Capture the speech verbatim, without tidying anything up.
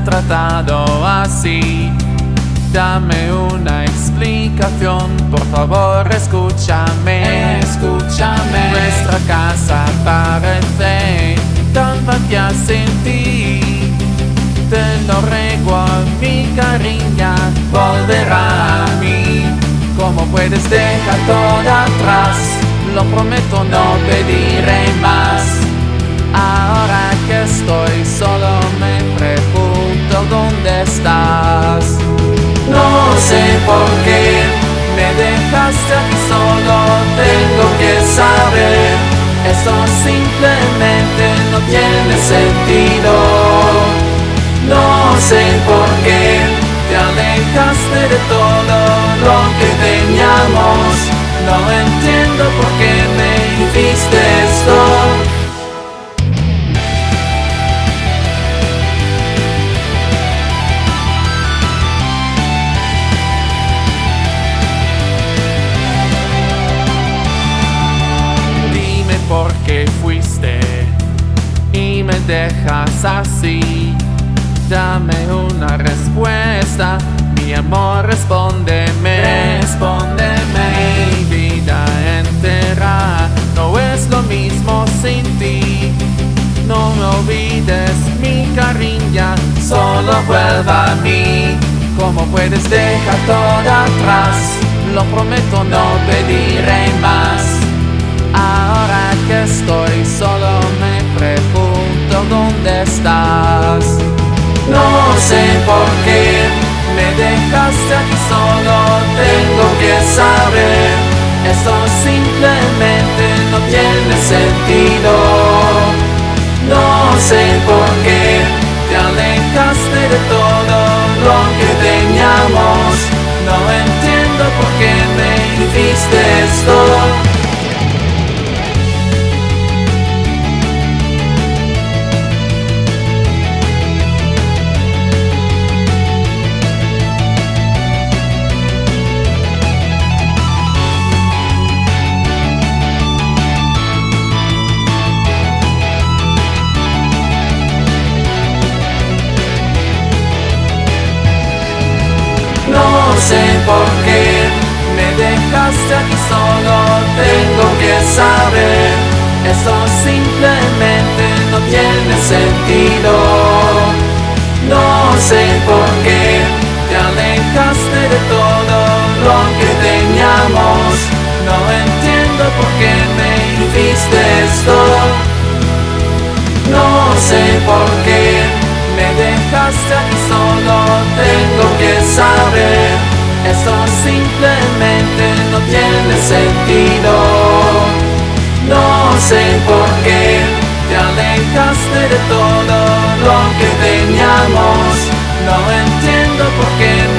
tratado así. Dame una explicación, por favor, escúchame, escúchame. Nuestra casa parece tan vacía sin ti. Te lo ruego, mi cariño, volverá a mí. ¿Cómo puedes dejar todo atrás? Lo prometo, no pediré más. Ahora que estoy solo me pregunto dónde estás. No sé por qué me dejaste aquí solo, tengo que saber. Esto simplemente no tiene sentido. No sé por qué te alejaste de todo lo que teníamos. No entiendo por qué me hiciste esto. ¿Por qué fuiste y me dejas así? Dame una respuesta, mi amor, respóndeme, respóndeme. Mi vida entera no es lo mismo sin ti. No me olvides, mi cariño, solo vuelva a mí. ¿Cómo puedes dejar todo atrás? Lo prometo, no pediré más. Ahora que estoy solo me pregunto dónde estás. No sé por qué me dejaste aquí solo, tengo que saber. Esto simplemente no tiene sentido. No sé por qué te alejaste de todo lo que teníamos. No entiendo por qué me hiciste esto. No sé por qué me dejaste aquí solo, tengo que saber. Esto simplemente no tiene sentido. No sé por qué te alejaste de todo lo que teníamos. No entiendo por qué me hiciste esto. No sé por qué me dejaste aquí solo, tengo que saber. Esto simplemente no tiene sentido. No sé por qué te alejaste de todo lo que teníamos. No entiendo por qué